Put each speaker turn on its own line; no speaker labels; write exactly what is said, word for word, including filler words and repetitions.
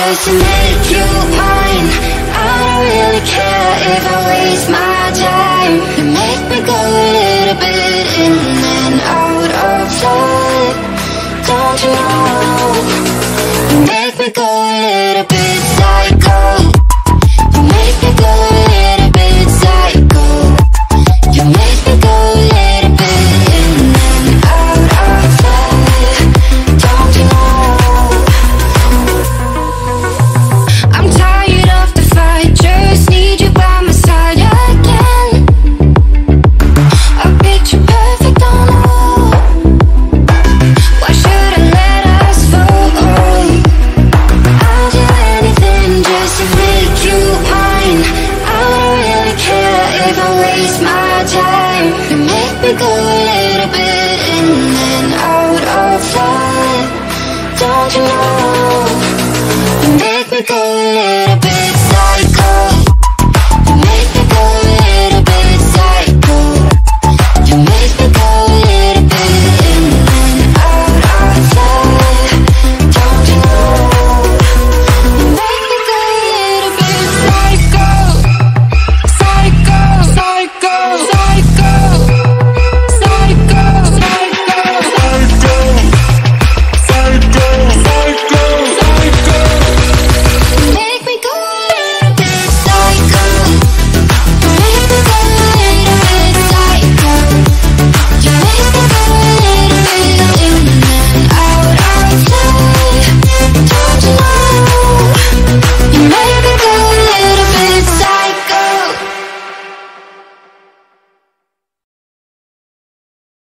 just to make you mine. I don't really care if I waste my time. You make me go a little bit in and out of love. Don't you know? You make me go a little bit psycho. You make me go a little bit psycho. You make me go a little bit in and out of love. Don't you know? I'm tired of the fight, just need you by my side again. A picture perfect on the wall. Why should I let us fall? I'll do anything just to make you mine. I don't really care if I waste my time. You make me go a little bit in and out of love. Don't you know? You make me go a little bit psycho.